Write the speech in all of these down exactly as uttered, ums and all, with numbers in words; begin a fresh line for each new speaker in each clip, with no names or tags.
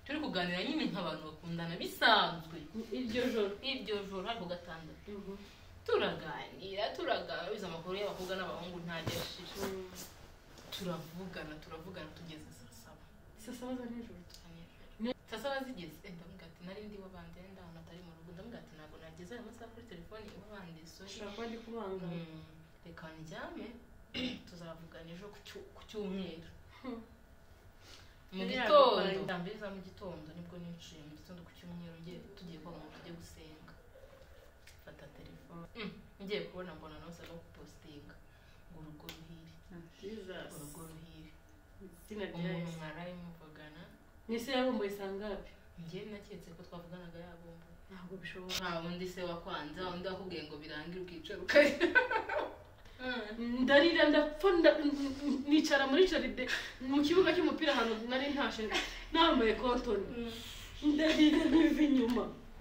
turi kuganira nyine nk'abantu bakundana bisanzwe
iryo joro
iryo joro ariko gatandatu turaganira turaganira amakuru y'abakobwa n'abahungu ntajyashije turavugana turavugana tugeze saa saba
saa saba za nijoro
saa saba zigeze ndavuga ati nari ndi wabandi wenda ahantu atari mu rugo ndavuga ati ntabwo nageze ayo masaha kuri telefone wabandi sorry
ushaka ndi kubanga
reka njyame tuzavugana ejo ku cyumweru mu gitondo ndambere za mu gitondo nibwo ninjiye mu gitondo ku cyumweru ngiye tugiye kwa mu tujye gusenga fata telefone ngiye kubona mbona nawe saba kupostinga ngo urugo ruhire
Jesus
urugo ruhire
sina
umuntu mwaraye muvugana
nise yabomboye sangapi
ngiye naketse ko twavuganaga yabombo
ntabwo bishoboka
nta wundi se wakwanza undi akubwiye ngo birangire ukicara ukari
ndarira ndapfa nicara muri jaride mu kibuga cy'umupira hano nari ntashe nambaye cotton ndarira n'ivi inyuma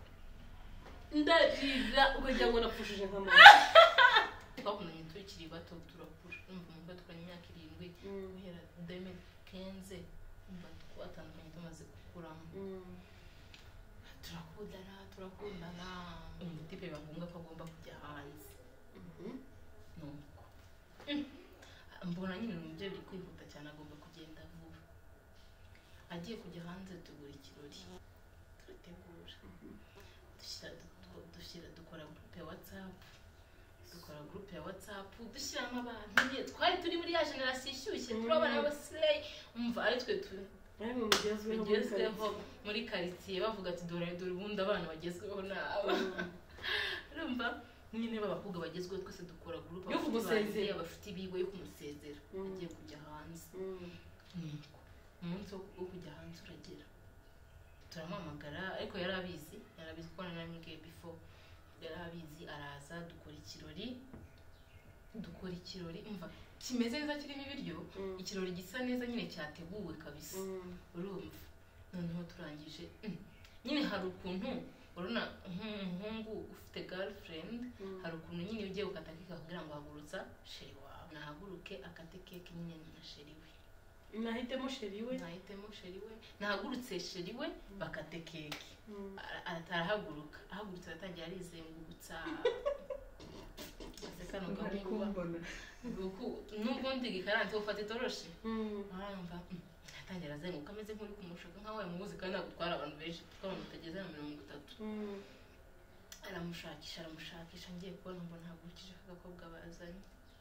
ndarira ukagira ngo napfushije nk'amara
twakundanye tukiri bato turakura umva mu gato kanya imyaka irindwi guhera deme kenze umva twatandukanye tumaze gukuramo turakundana turakundana umutipe biba ngombwa ko agomba kujya hanze nuko mbona nyine umubyeyi uri kwihuta cyane agomba kugenda vuba agiye kujya hanze tugura ikirori turategura dushyira dukora groupe ya WhatsApp dukora groupe ya WhatsApp dushyiramo abantu nyine twari turi muri ya generation ishyushye turabana b'abasirey umva ari twe tu
ari mu mugezweho
muri quartier bavuga ati dore dore ubundi abana bagezweho nabo urumva nyine babakobwa bagezweho twese dukora groupe
yo kumusezera
abafite ibigo yo kumusezera agiye kujya hanze umunsi wo kujya hanze uragera turamuhamagara ariko yarabizi yarabizi ko nanamubwiye before yarabizi araza dukora ikirori dukora ikirori umva kimeze neza kirimo ibiryo ikirori gisa neza nyine cyateguwe kabisa urumva noneho turangije nyine hari ukuntu uruna nk'umuhungu ufite girlfriend hari ukuntu nyine ugiye ukata keke kugira ngo hagurutsa sheri wawe nahaguruke akate keke nyine na sheri we
nahitemo sheri we
nahitemo sheri we nahagurutse sheri we bakate keke atarahaguruka ahagurutse aratangira arizengurutsa aseka no gahungu nubwo ndi gikaranze ufata itoroshi arumva atangira azenguka ameze nk'uri kumushaka nkaho yamubuze kandi nagutwara abantu benshi twabona utageze na mirongo itatu aramushakisha aramushakisha ngiye kubona mbona ntagurukije agakobwa bazanye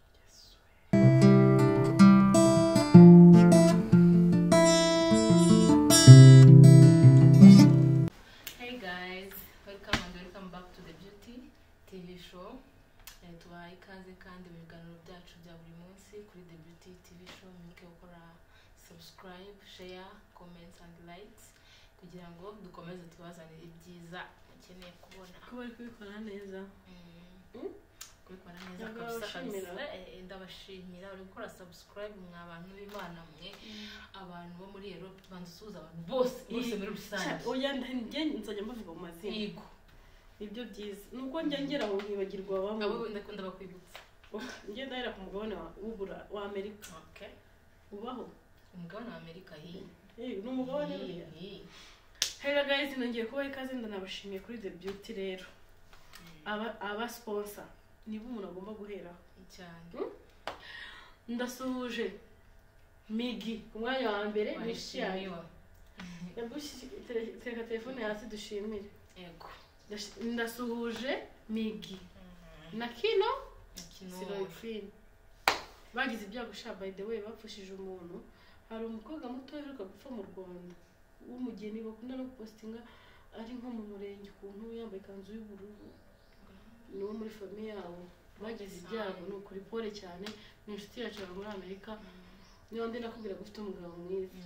Hey guys, welcome and welcome back to the Beauty T V show. Tubaha ikaze kandi mu biganiro byacu bya buri munsi kuri The Beauty T V show. Mwibuke gukora subscribe, share, comments and likes kugira ngo dukomeze tubazanire ibyiza mukeneye kubona.
Ko bari kubikora neza.
Kubikora neza kabisa kabisa. Ndabashimira uri gukora subscribe mwa abantu b'Imana mwe abantu bo muri Europe bansuza abantu bose bose muri rusange.
Oya njye nzajya mbavuga mu mazina.
Yego.
Ibyo byiza. Nuko njye ngera mu nkibagirwa bamwe.
Abo ndakunda bakwibutsa.
Njye ndahera ku mugabane w'ubura wa Amerika.
Okay.
Ubaho.
Umugabane wa Amerika hi.
Eh, no mugabane uriya. Hello guys, nongeye kuba ikaze ndanabashimiye kuri The Beauty rero. Aba aba sponsor niba umuntu agomba guhera
cyane.
Ndasuhuje Migi umwanya wa mbere nishimiye. Yabushi tereka telefone hasi dushimire.
Yego.
Ndasuhuje Migi. Na kino Siro Fin. Bagize ibyago sha by the way bapfushije umuntu. Hari umukobwa muto uheruka gupfa mu Rwanda. Umugeni bakunda no postinga ari nko mu murenge kuntu yambaye kanzu y'ubururu. No muri famille yabo. Bagize ibyago no kuri pole cyane n'inshuti yacu muri Amerika. Niyo ndi nakubwira gufite umugabo mwiza.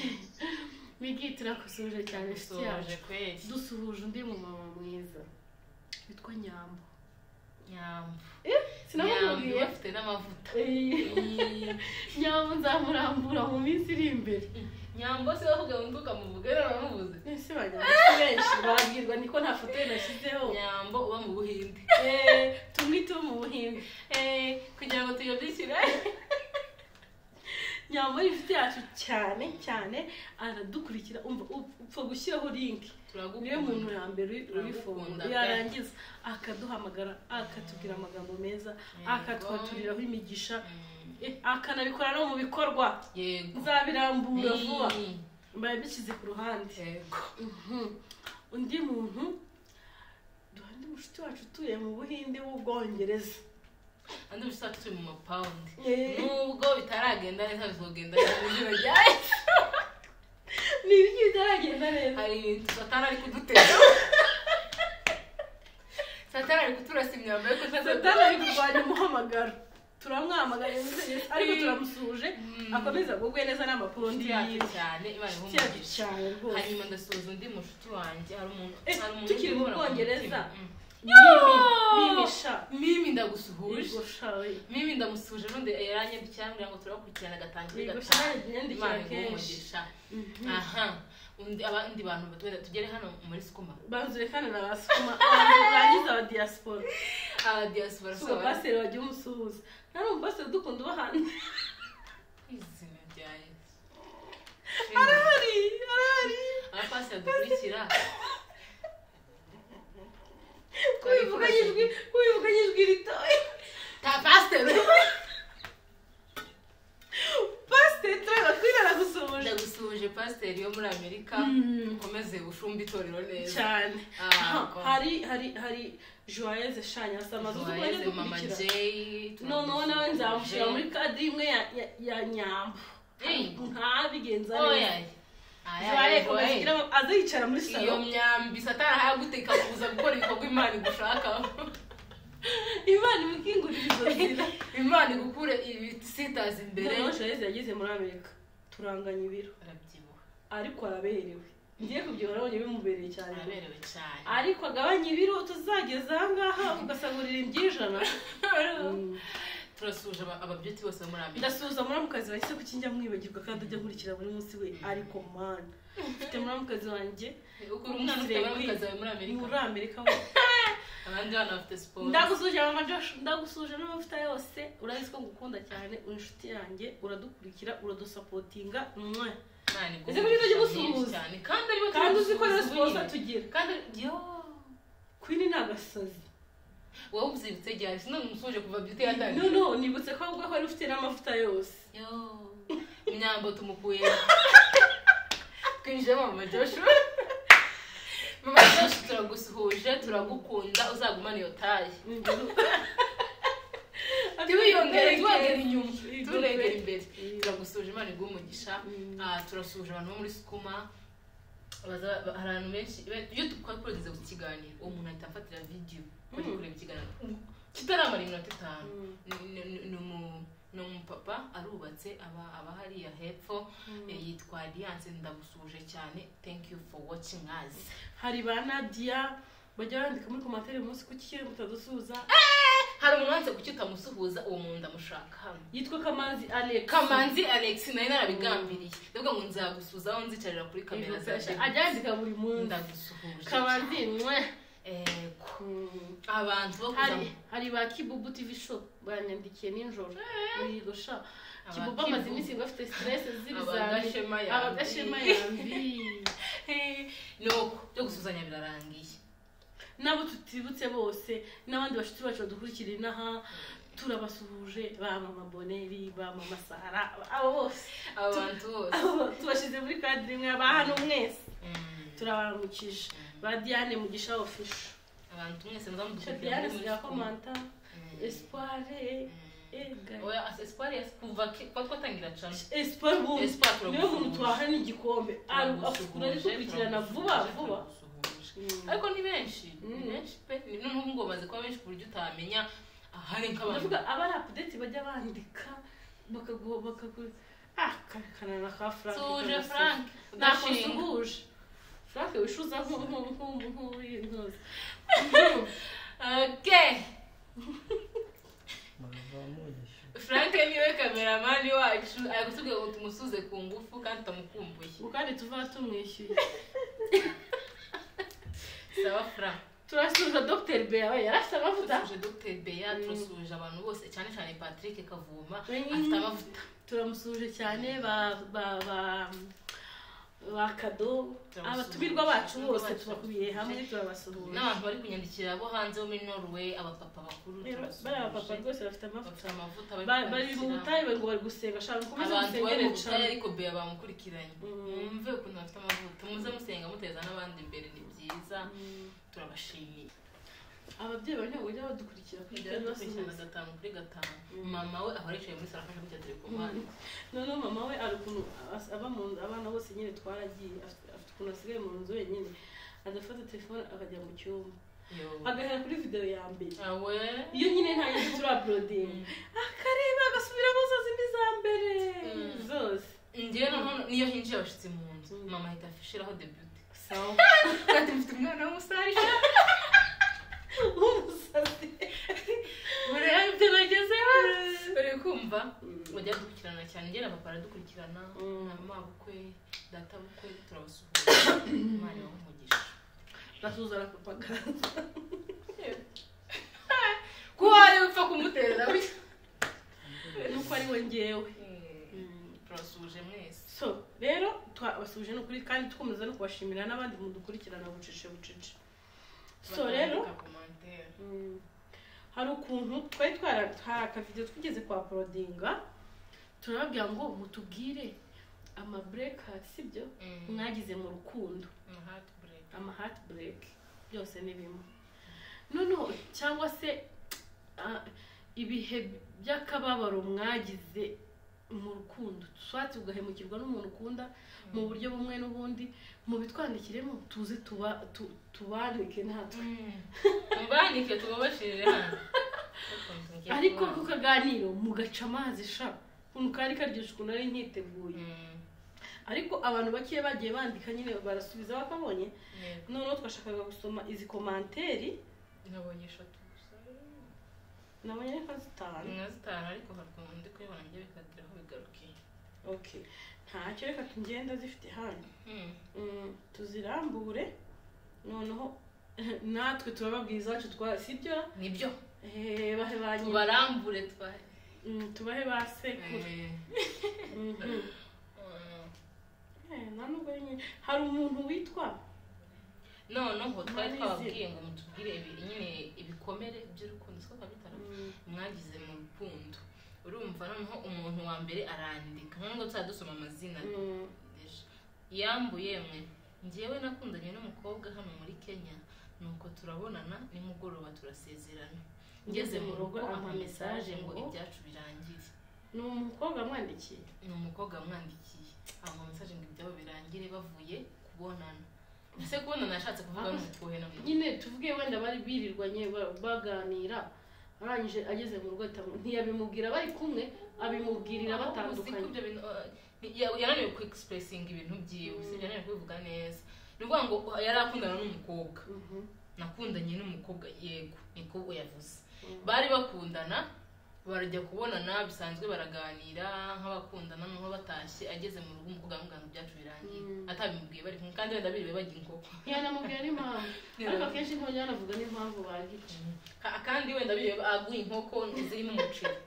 Migi turakusuje cyane inshuti yacu. Dusuhuje undi mu mama mwiza. Bitwa Nyambo.
Nyambo.
Eh, sinamubwiye
afite n'amavuta.
Nyambo nzamurambura mu minsi iri imbere.
Nyambo se bavuga ngo tukamuvuga baramubuze.
Ese bajya benshi babwirwa niko nta foto nashyizeho.
Nyambo uba mu Buhinde.
Eh, tumwite mu Buhinde.
Eh, kugira ngo tuyobyishyire.
nyamara inshuti yacu cyane cyane aradukurikira umva upfa gushyiraho link niyo muntu ya mbere ubifunga yarangiza akaduhamagara akatubwira amagambo meza akatwaturiraho imigisha akanabikora no mu bikorwa nzabirambura vuba mbaye bishyize ku ruhande undi muntu duhandi mushuti wacu utuye mu Buhinde w'Ubwongereza
andi mushuti wacu utuye mu mapawundi nubwo bitaragenda neza bizogenda neza ni ibiki bitaragenda neza hari ibintu satana ari kudutera satana ari kuturasa imyamba yo kutaza
satana ari kurwanya umuhamagaro turamwamagara neza ariko turamusuhuje akomeza gugwe neza n'amapundi
yacu cyane imana ihumuje
cyane rwose
hanyuma ndasuhuza undi mushuti wanjye hari umuntu hari umuntu
tukiri mu Bwongereza mimi mimi sha
mimi ndagusuhuje mimi ndamusuhuje n'undi yaranye cyangwa ngo turakurikirana gatangira gatanga aha undi abandi bantu batwenda tugere hano muri Skuma
bazurekana na Skuma barangiza aba diaspora
aba diaspora
so pastor waje umusuhuza nari umupastor dukunda ubahana
izina ryaye
arahari arahari
abapastor dukurikira
kubivuga yijwi kubivuga yijwi ritoye
ta pastor
pastor traga kwirara gusuje
ndagusuje pastor yo muri Amerika ukomeze ushumba itorero neza
cyane hari hari hari Joyeuse Shanya samaze
ukwende mama Jay
no no nawe nzamushira muri kadi imwe ya ya nyamba nkabigenza neza Joyeuse kugira azicara muri salo
iyo myambi satara hayaguteka kuza gukora ibikorwa Imana igushaka
Imana imukingurira izozira
Imana igukure ibisitaza imbere
no Joyeuse yagize muri Amerika turanganya ibiro
arabyibuha
ariko araberewe ngiye kubyora abonye bimubereye cyane
araberewe cyane
ariko agabanya ibiro tuzageza ahangaha ugasagurira imbyijana
turasuje ababyuti bose muri Amerika
ndasuza muri mukazi wahise kukinjya mwibagirwa kandi ajya nkurikira buri munsi we ariko man mfite muri mukazi wanjye
ukuri umwana ufite mukazi wawe muri Amerika
muri Amerika
abandi bana bafite sport
ndagusuje mama Josh ndagusuje n'amavuta yose urazi ko ngukunda cyane inshuti yanjye uradukurikira uradusapotinga mwe ese muri cyo gusuhuza
cyane kandi aribo
kandi uzi ko response tugira
kandi yo
Queen nagasazi
wowe uzibutse cyane sino umusuje kuva byute yatanga
no no nibutse ko ahubwo ari ufite n'amavuta yose
yo imyambo tumukuye kwinjira mama Josh mama Josh turagusuhuje turagukunda uzagumana iyo taye tubiyongere twagera inyuma turegera imbere turagusuje Imana igumugisha ah turasuje abantu bo muri Skuma baza abantu benshi YouTube kwa produce ku kiganiro uwo muntu ahita afatira video kuri kuri ikiganiro kitaramara iminota itanu ni mu no papa arubatse aba aba hariya hepfo yitwa Alliance ndagusuje cyane thank you for watching us
hari ba Nadia bajya bandika muri commentaire umunsi ku kikiri mutadusuza
hari umuntu wanze kuki utamusuhuza uwo muntu ndamushaka hano
yitwa Kamanzi Alex
Kamanzi Alex nayo narabigambiriye ndavuga ngo nzagusuza aho nzicarira kuri kamera zaje
ajyandika buri munsi
ndagusuhuje
Kamanzi mwe
eh abantu bo
hari hari ba Kibubu T V show banyandikiye ninjoro muri gosha Kibubu amaze iminsi bafite stress z'ibizami abagashema yambi
no byo gusuzanya birarangiye
nabo tutibutse bose n'abandi bashuti bacu badukurikira naha turabasuhuje ba mama Boneri ba mama Sara abo bose
abantu bose
tubashize muri cadre imwe abantu mwese turabaramukije ba Diane Mugisha official
abantu mwese muzamudukurikira
Diane ya komanta Espoir ega
oya Espoir kuva kwa twatangira cyane
Espoir bu niyo muntu twahana igikombe afukura ari kukurikirana vuba vuba
ariko ni benshi ni benshi pe n'ubu ngo baze kwa benshi buryo utamenya ahari nk'abantu
ndavuga aba update bajya bandika bakaguha bakagu ah kana na ka Frank
suje Frank
ndashinguje Frank wishuza nko nko nko nko
okay Frank niwe cameraman wacu ayagutubwiye ngo tumusuze ku ngufu kandi tamukumbuye
ukandi tuva tumwishyuye
sawa Frank
turasuhuza Dr Bea we yarafite amavuta
turasuhuje Dr Bea turasuhuje abantu bose cyane cyane Patrick Kavuma afite amavuta
turamusuhuje cyane ba ba ba bakado abatumirwa bacu bose tubakubiye hamwe turabasuhuje
n'abantu bari kunyandikira abo hanze bo muri Norway abapapa bakuru
turabasuhuje bari abapapa rwose bafite amavuta bari mu butayu ngo bari gusenga shaka komeza
gusenga mu butayu ariko Bea bamukurikiranye umve ukuntu bafite amavuta muze musenga muteza n'abandi imbere ni byiza turabashimiye ababyeyi bari ntabwo bajya badukurikira kuri gatanu gatanu kuri gatanu mama we ahora yicaye muri salo afashe kujya telekomande
none mama we ari ukuntu aba mu abana bose nyine twaragiye afite ukuntu asigaye mu nzu wenyine agafata telefone akajya mu cyumba agahera kuri video ya mbere
awe
iyo nyine nta yindi turi uploading akareba agasubira mu zo zindi za mbere zose
ngiye noneho niyo hinjiye abashitsi mu nzu mama ahita afishiraho debut sawa ati mfite umwana w'umusarisha
umusazi
buriya ibyo nagezeho bari kumva bajya dukurikirana cyane ngera papa aradukurikirana na mama bukwe data bukwe turabasuhuza imana y'umugisha
basuhuza na papa ganza
kuwaye upfa kumuterera
nuko ari we ngewe
turabasuhuje mwese
so rero twabasuhuje n'ukuri kandi tukomeza no kubashimira n'abandi mudukurikirana bucece bucece so rero hari ukuntu twari twara hari akavideo twigeze kwa uploadinga turababwira ngo mutubwire ama breakup sibyo mwagize mu rukundo ama heartbreak byose ni bimwe noneho cyangwa se ibihe by'akababaro mwagize mu rukundo swati ugahemukirwa n'umuntu ukunda mu buryo bumwe n'ubundi mu bitwandikiremo tuze tuba tubanike natwe
mubanike tubabashirire hano
ariko kukaganiro mugaca amazi sha ukuntu kari karyoshye ukuntu ari nkiteguye ariko abantu bakiye bagiye bandika nyine barasubiza bakabonye noneho twashakaga gusoma izi komanteri
nabonye eshatu
nabonye nka zitanu
nka zitanu ariko hakundi kuyibona njye bikagiraho bigarukiye
okay ntacyo reka tugenda zifite hano tuzirambure noneho natwe turababwiza wacu twa sibyo
nibyo
eh bahe banyine
tubarambure twahe
tubahe basekuru eh nanubwo nyine hari umuntu witwa
noneho twari twababwiye ngo mutubwire nyine ibikomere by'urukundo siko kabitara mwagize mu rukundo urumva noneho umuntu wa mbere arandika nko tsadusoma amazina yambuye mwe ngiyewe nakundanye n'umukobwa hano muri Kenya nuko turabonana nimugoroba turasezerana ngeze mu rugo ampa message ngo ibyacu birangire
ni umukobwa mwandikiye
ni umukobwa mwandikiye ampa message ngo ibyabo birangire bavuye kubonana ese kubonana nashatse kuvuga n'ukuhe na
nyine tuvuge wenda bari birirwanye baganira arangije ageze mu rugo ntiyabimubwira bari kumwe abimubwirira batandukanye
yananiwe ku expressing ibintu byiwe sibyo yananiwe kubivuga neza nuvuga ngo yari akundana n'umukobwa nakundanye n'umukobwa yego niko yavuze bari bakundana barajya kubonana bisanzwe baraganira nk'abakundana n'aho batashye ageze mu rugo umukobwa amuganga byacu birangiye atabimubwiye bari kumwe kandi wenda biriwe bagira inkoko
yanamubwiye n'impamvu ariko akenshi ntabwo yanavuga n'impamvu bagiye
kandi wenda biriwe aguye inkoko zirimo umuceri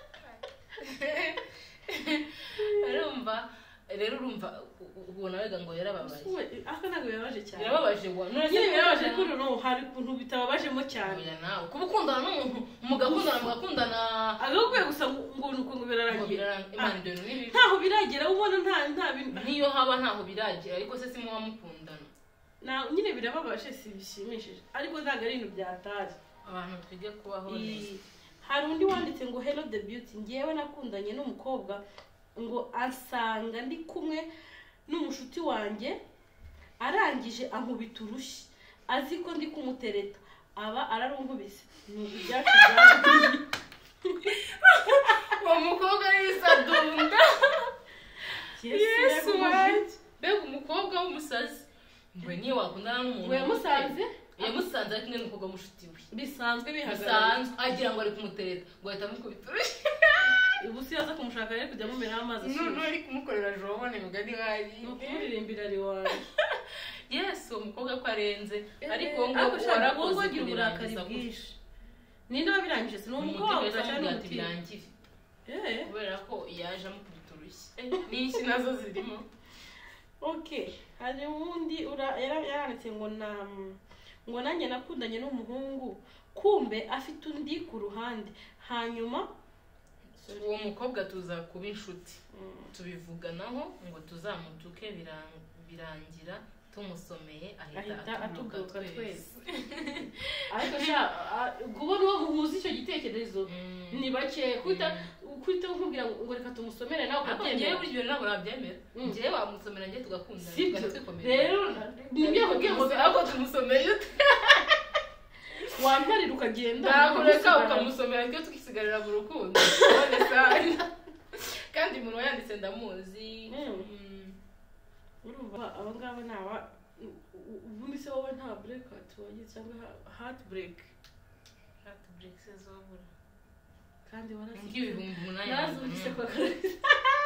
urumva rero urumva ubona wega ngo yarababaje
aka ntabwo yabaje cyane
yarababaje wa
none nyine yarabaje kuko no hari kuntu bitababajemo cyane
oya nawe kuba ukundana n'umuntu mugakundana mugakundana
agakwiye gusa ngo nuko ngo birarangira
imana ibyo ni
ntaho biragera ubona nta nta
niyo haba ntaho biragera ariko se si muba mukundana
na nyine birababaje si bishimishije ariko ntago ari ibintu byatari
abantu twige kubaho neza
hari undi wanditse ngo hello the beauty ngiyewe nakundanye n'umukobwa ngo asanga ndi kumwe n'umushuti wanjye arangije ankubita urushyi azi ko ndi kumutereta aba ararunkubise ni ibyacu byagiye
uwo mukobwa yisadunda yesu wanjye mbega umukobwa w'umusazi ngo niyo wakundana n'umuntu
yamusanze
yamusanze ari kumwe n'umukobwa w'umushuti we
bisanzwe bihagarara
bisanzwe agira ngo ari kumutereta ngo ahita amukubita urushyi
ubu si yaza kumushaka rero kujya mumera amazi
ashyushye nuri kumukorera jobone mugani wayi
no kumuririmbira ari wawe
yesu umukobwa ko arenze ariko
Eh,
ngo
ariko shaka
warakoze
wowe ugira uburakari
kubirangiza gutya.
bwinshi ninde wabirangije se ni umukobwa
Umutipe
cyangwa
cyangwa ati
umutipe
birangire
eh
kubera ko yaje amukubita urushyi n'iki nazo zirimo.
okay hari undi ura- yara- yaranditse ngo na ngo nanjye nakundanye n'umuhungu kumbe afite undi ku ruhande hanyuma
uwo mukobwa tuza kuba inshuti
mm,
tubivuganaho ngo tuzamutuke biran- birangira tumusomeye ahita
ahita
atuguruka
atuguruka
twese.
twese ariko sha a- kubona uwo muhuza icyo gitekerezo
Mm.
ni bake kwita kwita nkubwira ngo reka tumusomere nawe
Ariko njyewe
ukabyemera
buri gihe ntabwo nabyemera.
Mm.
Njyewe wamusomera njye tugakundana
sibyo
tukanatwikomeza.
rero nibyo kubwiye ngo
ariko tumusomeye ute?
wamparira ukagenda
Nakureka
ukamusigara.
ukamusomera twe tukisigarira mu rukundo. None sana. Kandi umuntu wayanditse ndamuzi.
Mm.
Mm.
urumva aba ngaba ni aba ubundi se wowe nta breakout wagize cyangwa heart break
Heartbreak se zobura.
kandi warasize
Nk'ibihumbi umunani.
nazumvise kwa karara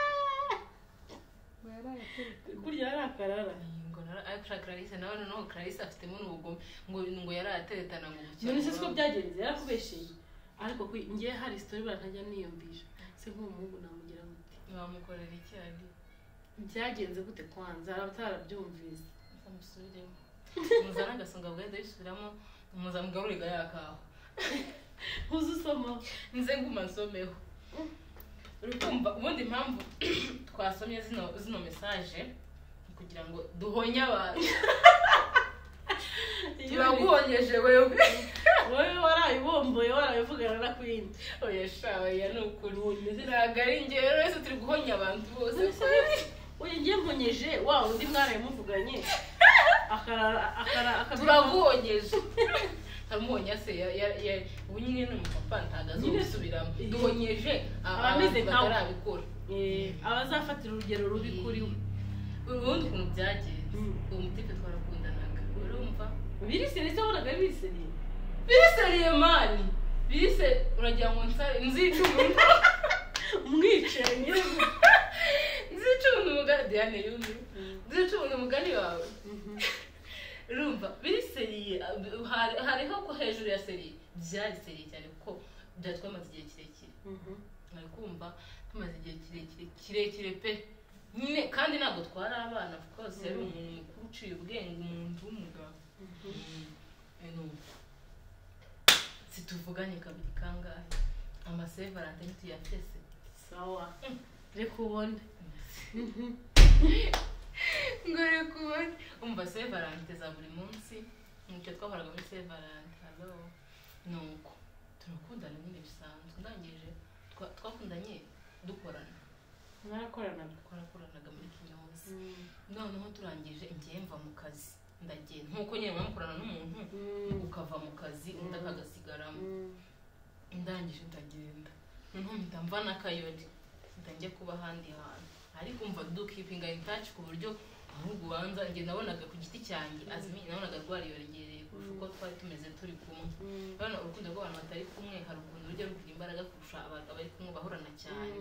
kurya ari akarara
ngo nara akra Clarisse nawe noneho Clarisse afitemo n'ubugome ngo ngo yarateretana ngo gukira.
none se siko byagenze yarakubesheye ariko kwi ngiye hari story barantajya niyumvisha se nk'umuhungu namugira muti
bamukorera iki ari?
byagenze gute kwanza abatarabyumvise
Amusubiremo. Muzana agasonga bwenda yisubiramo muzamugarurira yakaho.
uzi usoma
Nze nguma nsomeho. Urukumva ubundi impamvu twasomye zino zino message kugira ngo duhonye abantu. Turaguhonyeje wewe.
wowe warayibomboye warayivugana na queen
Oya shawe ya nukuri. Ntago ari njye rero wese turi guhonya abantu bose.
uyu ngiye mponyeje wa undi mwarayimuvuganye akara akara akabira
Turaguhonyeje. Tamuhonya se ya ya ya- ubu nyine ni umupapa ntago
Nyine-
azosubiramo. Duhonyeje
Abameze
abantu
nkawe.
batarabikora.
eh abazafatira urugero rubi kuri we
Ubundi ukuntu byagenze.
Mm.
Uwo mutipe twarakundanaga. Urumva?
biriseri se wabonaga biriseri
Biriseriye mani. Birise uragira ngo nsare nzica umuntu.
umwicanyi
Nzica umuntu umugani Diane yumve. Nzica umuntu umugani wawe. Urumva? Biriseriye hari hariho ko hejuru ya seri byari seri cyane kuko byatwamaze igihe kirekire. Nari kumva tumaze igihe kirekire kirekire pe. Nyine kandi ntabwo twari abana of course yari umuntu mukuru uciye ubwenge umuntu w'umugabo. Eno. Situvuganye kabiri kangahe. Amasave Valentine tuyatese.
sawa reka ubone
Ngore kubona umva Save Valentine za buri munsi nicyo twahoraga muri Save Valentine. Hello. Nuko turakundana nyine bisanzwe ndangije twa- twakundanye dukorana.
mwarakoranaga
Twarakoranaga muri Kinyozi. Noneho turangije ngiye mva mu kazi ndagenda nkuko nyine mwamukorana n'umuntu ukava mu kazi undi akagasigaramo. Ndangije ndagenda noneho mpita mva n'akayori ndangiye kuba ahandi hantu ariko umva do keeping in touch ku buryo ahubwo ubanza njye nabonaga ku giti cyanjye azimi nabonaga rwariyongereye kurusha uko twari tumeze turi kumwe. Urabona urukundo rw'abantu batari kumwe hari ukuntu rujya rugira imbaraga kurusha abantu bari kumwe bahorana cyane.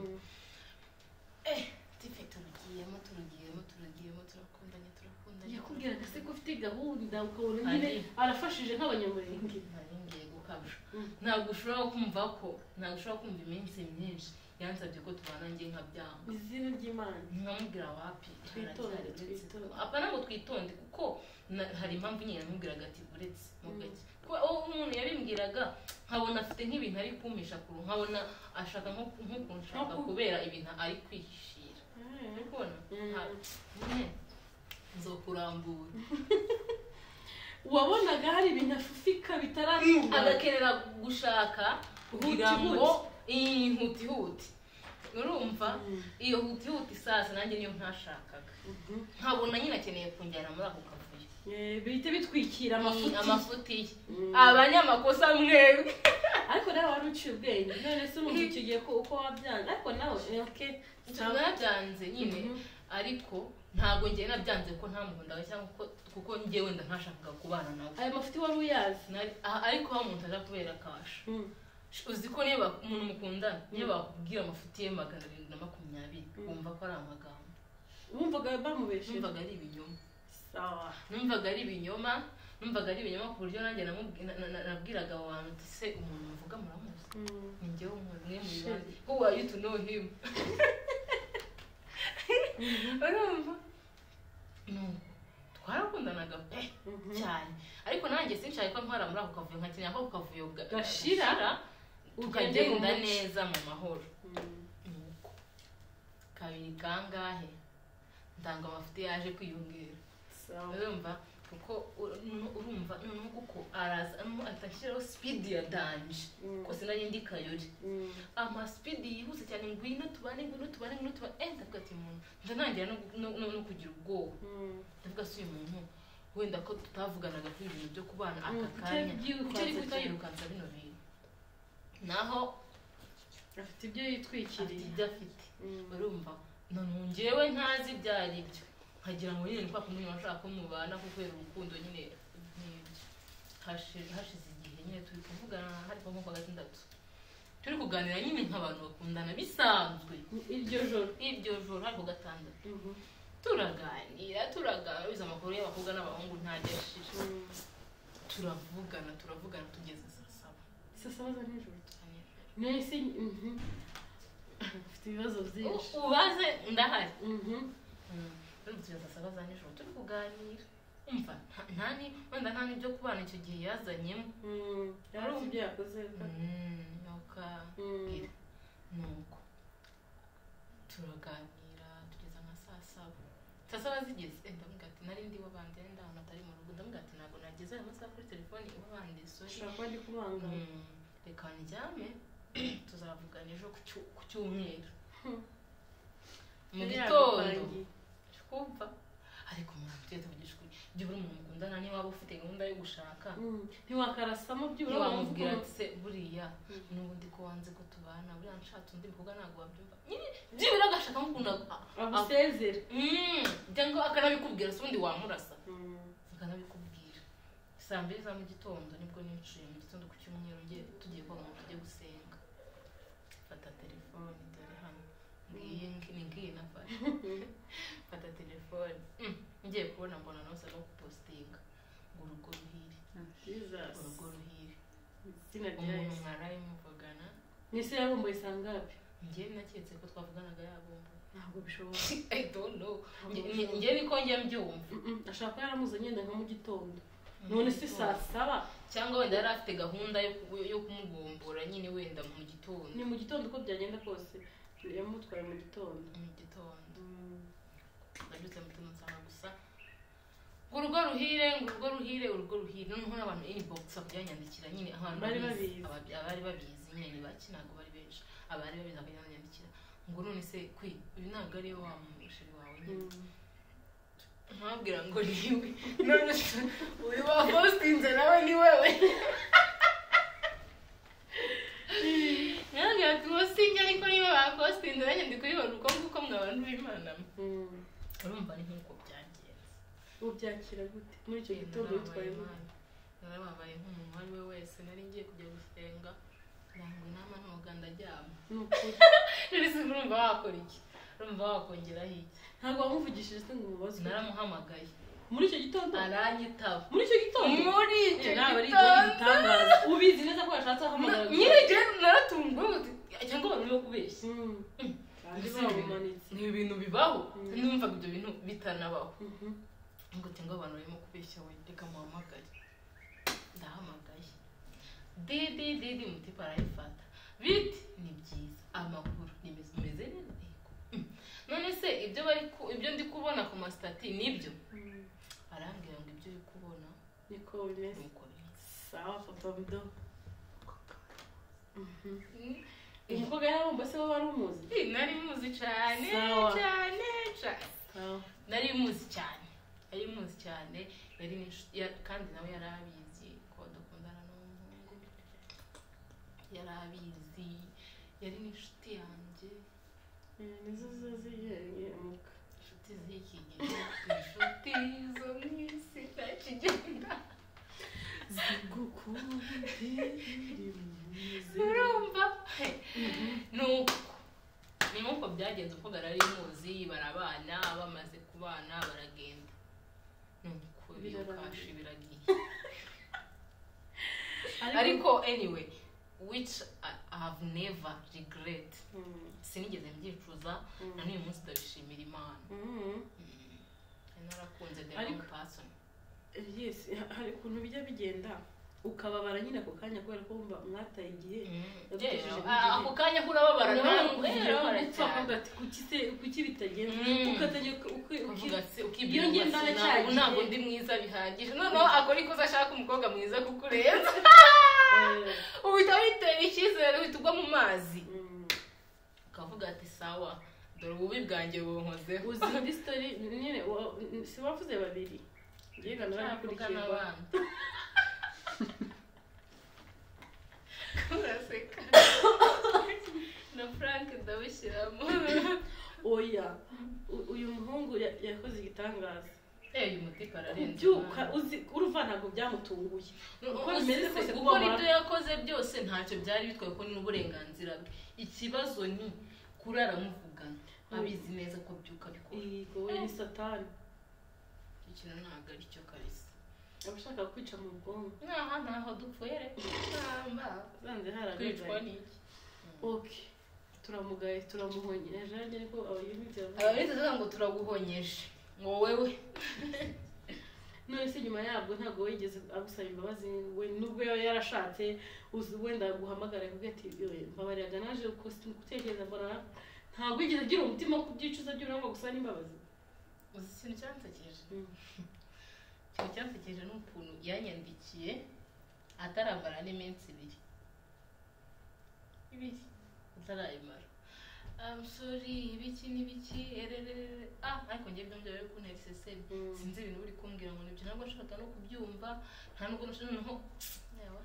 Eh tipe turugiyemo turugiyemo turugiyemo turakundanye turakundanye.
yakubwiraga se ko ufite gahunda ukabona nyine arafashije nk'abanyamurenge
nari ngiye gukabya. Ntabwo ushobora kumva ko ntabwo ushobora kumva iminsi myinshi yansabye ko tubana njye nkabyanga.
izina ry'Imana
nkamubwira wapi
Twitonde, twitonde.
apana ngo twitonde kuko na- hari impamvu nyine yamubwiraga ati uretse mu gake kuko aho umuntu yabimbwiraga nkabona afite nk'ibintu ari kumpisha kuru nkabona ashaka nko nko kunshaka
Nko ku-
kubera ibintu ari kwihishira. Uri kubona?
Mm.
Ha- nyine nzokurambura.
wabonaga hari ibintu afufika bitaratunga
Agakenera gushaka kugira
Huti,
ngo iyi huti huti. Urumva? Iyo huti huti sasa nanjye niyo ntashakaga. Nkabona nyine akeneye kunjyana muri ako kavuyo.
Eh, bihita bitwikira amafuti
Amafuti ye.
Mm.
Abanyamakosa mwebwe.
ariko nawe wari uciye ubwenge none se urumva icyo gihe ko uko wabyanze ariko nawe eh, okay
Nabyanze nyine ariko ntago ngiye nabyanze ko ntamukundaga cyangwa ko kuko ngiye wenda ntashakaga kubana nawe.
ayo mafuti wari uyazi
Nari- ah, ariko aho umuntu aza kubera kasha. Uzi ko niba umuntu mukundana niyo bakubwira amafuti ye magana arindwi na makumyabiri wumva ko ari amagambo.
wumvaga bamubeshe
Wumvaga ari ibinyoma.
sawa
numvaga ari ibinyoma numvaga ari ibinyoma ku buryo nanjye nabwiraga abantu ati se umuntu muvuga muramuzi ni njyewe umwe mu bandi who are you to know him urumva no twarakundanaga pe cyane ariko nanjye sinshaka ko ntwara muri ako kavuyo nkakenera ko kavuyo gashira ukagenda neza mu mahoro nuko kabiri kangahe ndanga amafuti yaje kwiyongera urumva kuko urumva noneho kuko araza atashyiraho speed ya danje ko sinari ndi kayori ama speed yihuse cyane ngwino tubane ngwino tubane ngwino tubane eh ndavuga ati umuntu ndanangira no kugira ubwoba ndavuga si uyu muntu wenda ko tutavuganaga kuri ibintu byo kubana aka kanya cyari kutayirukanza bino bintu naho
afite ibyo yitwikiriye
ibyo afite urumva none njyewe ntazi byari byo nkagira ngo nyine kwa kumwe nashaka kumubana kuko urukundo nyine hashize igihe nyine turi kuvugana hari kwa kwa gatandatu turi kuganira nyine nk'abantu bakundana bisanzwe
iryo joro
iryo joro hari ku gatandatu turaganira turaganira biza amakuru y'abakobwa n'abahungu ntajyashije turavugana turavugana tugeze saa saba
saa saba za nijoro nese ufite ibibazo byinshi
ubaze ndahari tugeze saa saba za nijoro turi kuganira umva ntani wenda ntani byo kubana icyo gihe yazanyemo
yari ibyo yakoze
nuka nuko turaganira tugeze nka saa saba saa saba zigeze ndavuga ati nari ndi wabandi ndabona atari mu rugo ndavuga ati ntabwo nageze ayo masaha kuri telefone wabandi sorry
ushobora kuba ndi kubanga
reka ndyame tuzavugana ejo ku cyumweru mu gitondo kumva ariko umuntu tugeze vugisha kuri byibura umuntu mukundana niba waba ufite gahunda yo gushaka
ntiwakarasamo byibura
wamubwira ati se buriya n'ubundi ko wanze ko tubana buriya nshatse undi mukobwa ntabwo wabyumva nyine byibura agashaka nk'ukuntu
agusezera
cyangwa akanabikubwira se ubundi wamurasa akanabikubwira saa mbiri za mu gitondo nibwo ninjiye mu gitondo ku cyumweru tugiye kwa ngo tujye gusenga fata telefone dore hano ngiye ngiye nafashe fata telefone ngiye kubona mbona nawe no kupostinga ngo urugo ruhire urugo ruhire umuntu mwaraye muvugana
nise yabumbuye sangapi
ngiye naketse ko twavuganaga yabumbuye
ntabwo bishoboka
I don't know ngiye niko ngiye mbyumva
ashaka ko yaramuzanye nda nka mu gitondo none si saa saba
cyangwa wenda yari afite gahunda yo kumugombora nyine wenda mu gitondo
ni mu gitondo uko byagenda kose yamutwaye mu gitondo
mu gitondo ndabyutse mu gitondo nsanga gusa urugo ruhire urugo ruhire urugo ruhire noneho n'abantu inbox bakanyandikira nyine abantu
bari babizi
abari babizi nyine ni baki ntabwo bari benshi abari babizi bakanyandikira ngo none se kwi uyu ntabwo ari wa mushiri wawe nyine nkabwira ngo niwe none uyu wa postinze nawe ni wewe ntabwo yatuwastinze ariko niba bapostinze nanjye ndi kubibona uko nguko mwabantu b'Imana urumva ni nk'uko byagenze
ubyakira gute muri icyo gitondo witwaye gute
narababaye nk'umuntu ari we wese nari ngiye kujya gusenga ntabwo inama ntoga ndaryama nari si urumva wakora iki urumva wakongeraho iki
ntabwo wamuvugishije se ngo umubaze
naramuhamagaye
muri icyo gitondo
aranyitaba
muri icyo gitondo
muri icyo
gitondo ubizi neza ko yashatse ahamagara
nyine je naratunguwe cyangwa abantu no kubeshya ni ibintu bibaho numvaga ibyo bintu bitanabaho ngo cyangwa abantu barimo kubeshya we reka muhamagare ndahamagaye didi didi mutipa arayifata biti ni byiza amakuru nimeze neza none se ibyo bari ibyo ndi kubona ku mastati nibyo arambwira ngo ibyo uri kubona
niko bimeze sawa papa bido umukobwa yarabumba se wari umuzi
nari muzi cyane cyane cyane nari muzi cyane yari muzi cyane yari kandi nawe yari abizi ko dukundana n'umuhungu yari abizi yari n'inshuti yanjye
nizo ziziyeye umuka
inshuti z'iki gihe inshuti zo mu isi ntakigenda urumva nuko ni nk'uko byagenze uko garari muzi barabana bamaze kubana baragenda iyo kashi biragiye ariko anyway which I, I have never regret mm. sinigeze mbyicuza mm. na n'uyu munsi ndabishimira Imana mm. narakunze the wrong person.
Yes, hari kuntu bijya bigenda ukababara nyine ako kanya kubera ko mwataye igihe
ako kanya kurababara
ntabwo ati kuki se kuki bitagenze ukatanye
ukibwira ntabwo ntabwo ndi mwiza bihagije noneho akora ikosa ashaka umukobwa mwiza kukurenza uhita witera icyizere uhita ugwa mu mazi ukavuga ati sawa dore ububi bwanjye bunkozeho.
Uzi muri story nyine si wavuze babiri yega narakurikirwa
kuraseka na Frank ndabishyiramo
oya uyu muhungu yakoze igitangaza
eh uyu muti pararenze
byuka uzi uruva ntabwo byamutunguye
uko bimeze kose gukora ibyo yakoze byose ntacyo byari bitwaye ko n'uburenganzira bwe. Ikibazo ni kurara muvugana abizi neza ko byuka bikora
yego we ni satani
ikintu ntabwo ari cyo kabisa
abashaka kwica mu bwonko
naha naho dupfuye rero namba
zanze haragwa niki okay turamugaye turamuhonyeje ariko abayimite
abayimite ngo turaguhonyeje ngo wewe
none se nyuma yabwo ntago wigeze agusaba imbabazi we nubwo yarashatse wenda guhamagara kugati yoye mbabariraga naje gutekereza mbona ntago wigeze agira umutima wo kubyicuza byura ngo gusaba imbabazi.
Uzi ikintu cyansekeje ikintu cyansekeje n'ukuntu yanyandikiye atarabara n'iminsi ibiri ibiri atarayimara I'm sorry ibiki n'ibiki ererere ah ariko ngiye byumva byo kuntera isesemi sinzi ibintu buri kumbwira ngo nibyo ntabwo nshaka no kubyumva nta nubwo nshaka no yawa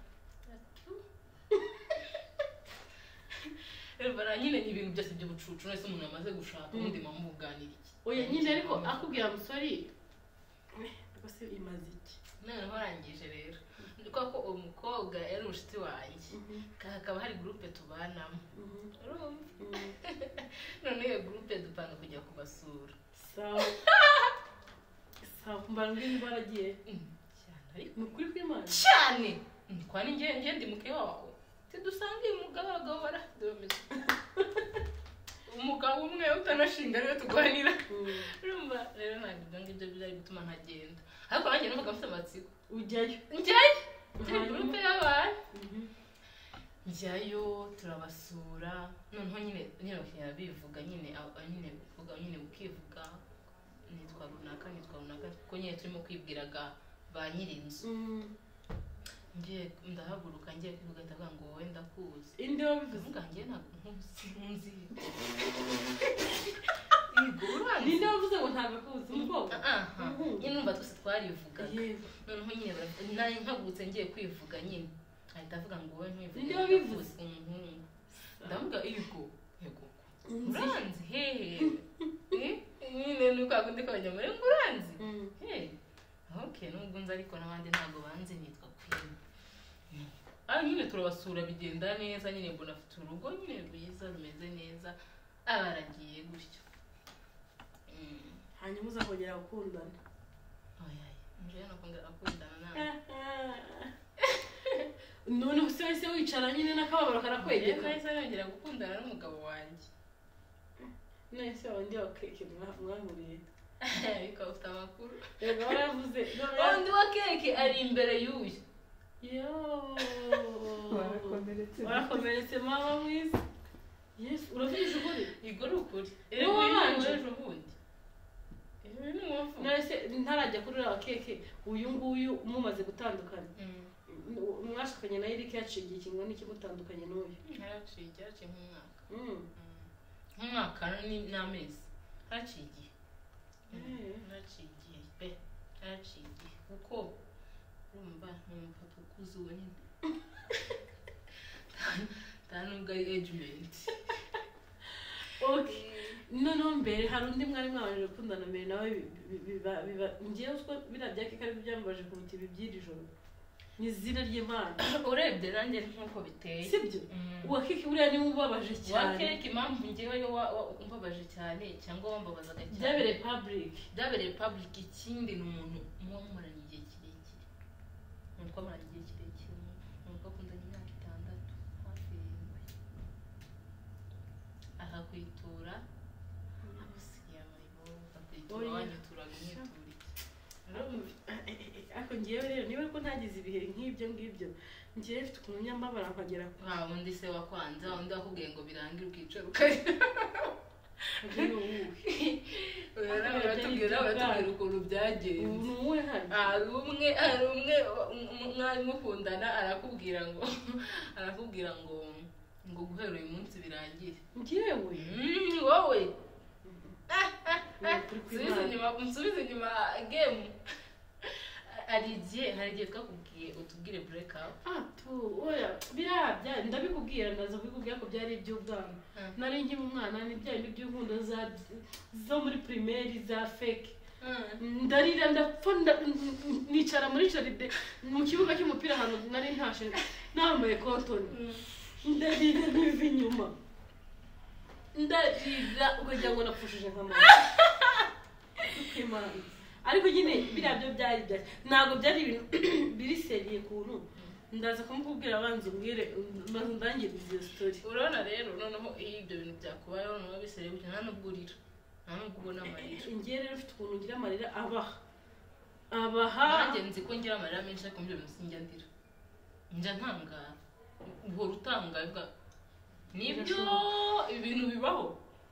Ebara nyine ni ibintu byose by'ubucucu nese umuntu amaze gushaka undi mamuganira iki
oya nyine ariko akubwira musori rwose imaze iki
none horangije rero ndiko ko umukobwa yari umushuti wanjye kakaba hari groupe tubanamo none iyo groupe dupanga kujya kubasura
sawa sawa mbangiye baragiye
cyane ariko
mukuri kw'Imana
cyane kwani ngiye ngiye ndi muke wawe tidusanga umugabo agahora domeze umugabo umwe utanashinga rero tugwanira urumva rero ntabwo ngibyo byari gutuma ntagenda ariko nanjye numvaga mfite amatsiko
ujyayo
njyayo groupe y'abantu njyayo turabasura noneho nyine nyine bivuga nyine nyine kuvuga nyine ukivuga nitwa runaka nitwa runaka kuko nyine turimo kwibwiraga ba nyirinzu ngiye ndahaguruka ngiye kwivuga ndavuga ngo wowe ndakuzi
inde wabivuze
ngangiye ntabwo nzi
ninde wavuze ngo ntabwo akuzi umukobwa
aha nyine numva twese twarivuga noneho nyine nari nkagutse ngiye kwivuga nyine ahita avuga ngo wowe ntwivuge
ninde wabivuze
umuhungu ndavuga yego yego uranzi hehe nyine nuko akundi kajya muri uranzi he okay nubwo nzi ariko nabandi ntabwo banzi nitwa Queen ah nyine turabasura bigenda neza nyine mbona afite urugo nyine rwiza rumeze neza abaragiye gutyo
hanyuma uzakongera gukundana
oya nje nakongera gukundana nawe
none usese wicara nyine nakababaro karakwegeka
nahise nongera gukundana n'umugabo wanjye
none se wandi wakeke mwahuriye
ariko ufite amakuru
yego baravuze
undi wa keke ari imbere y'uyu
yo warakomeretse warakomeretse mama mwiza yes uravuze ukuri
igoro ukuri
ejo wanje
ejo bundi
nese ntarajya kuri wa keke uyu nguyu mumaze gutandukana mwashakanye na Eric yaciye kingwa n'iki mutandukanye n'uyu
haraciye cyaciye nk'umwaka nk'umwaka n'amezi haraciye haraciye pe haraciye kuko urumva n'umupapa ukuze uwo nyine ntanubwo ari agement
okay none mbere hari undi mwari mwabanje gukundana mbere nawe biba ngiye uko birabyake kari byambaje kuruta ibi by'ijoro nizina ry'Imana
urebye nanjye nkuko biteye
sibyo wakeke uriya ni ubabaje cyane
wakeke impamvu ngiye yo umbabaje cyane cyangwa wambabazaga cyane
byabere public
byabere public ikindi n'umuntu muba muraniye twamaranye igihe kirekire nuko akundanye imyaka itandatu hafi irindwi akakwitura agusigiye amaybo akakwitura wanyituraga umwiturire
ariko ngewe rero niba ko ntagize ibihe nk'ibyo ngibyo ngewe mfite ukuntu nyamabara nkagera
nta wundi se wakwanza undi akubwiye ngo birangire ukicara ukarira uratubwira uratubwira ukuntu byagenze hari umwe hari umwe mwari mukundana arakubwira ngo arakubwira ngo ngo guhera uyu munsi birangire
ngewe
wowe nsubize inyuma nsubize inyuma game hari igihe hari igihe twakubwiye utubwire break up
ah tu oya birabya ndabikubwira ndaza kubikubwira ko byari iby'ubwana nari nkiri umwana ni bya bindi by'inkundo za zo muri primaire za fake ndarira ndapfa nicara muri jaride mu kibuga cy'umupira hano nari ntashe nambaye cotton ndarira niva inyuma ndarira ukagira ngo napfushije nk'amara ukimana ariko nyine birabyo byari bya ntago byari ibintu biri seriye kuntu ndaza kumukubwira abanze umbwire maze ndangirize iyo story
urabona rero noneho iyo ibyo bintu byakubayeho noneho biseriye gutya nta nubwo urira nta nubwo ubona amarira
ngiye rero ufite ukuntu ngira amarira abaha abaha
nanjye nzi ko ngira amarira menshi ariko mbyo bintu sinjya ndira njya ntangara uhora utangaye bwa nibyo ibintu bibaho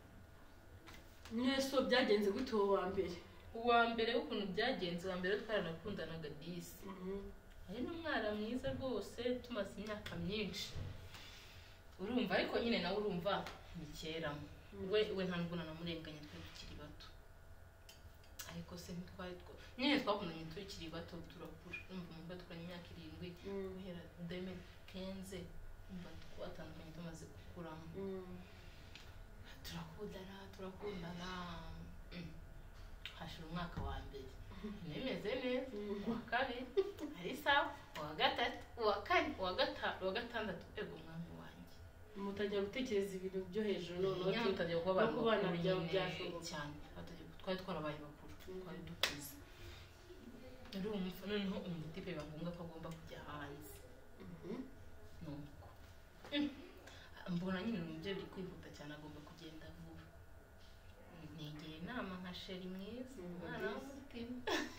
mweso byagenze gute uwo wa mbere
uwa mbere ukuntu byagenze wa mbere twaranakundanaga disi ari n'umwana mwiza rwose tumaze imyaka myinshi urumva ariko nyine nawe urumva ni kera we we nta nubwo nanamurenganya twari tukiri bato ariko se ntitwari two nyine twakundanye tukiri bato turakura urumva umva twari imyaka irindwi guhera deme kenze umva twatandukanye tumaze gukuramo turakundana turakundana hashira umwaka wa mbere nemeze neza uwa kabiri ari sawa uwa gatatu uwa kane uwa gatanu uwa gatandatu ego mwana wanjye
mutajya gutekereza ibintu byo hejuru noneho
nyine mutajya kuba abantu
bana byabo byashoboka
cyane twari twarabaye bakuru twari dukuze urumva noneho umutipe biba ngombwa ko agomba kujya hanze nuko mbona nyine umubyeyi uri kwihuta cyane agomba kugenda vuba negeye inama nka sheri mwiza umwana w'umutima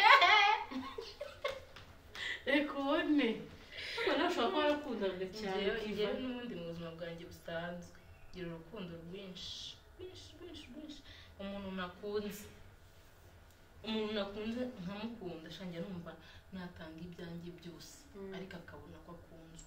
reka ubone ubona ushobora kuba warakundaga cyane
ngewe n'ubundi mu buzima bwanjye busanzwe ngira urukundo rwinshi rwinshi rwinshi rwinshi umuntu nakunze umuntu nakunze nkamukunda shanjye numva natanga ibyanjye byose ariko akabona ko akunzwe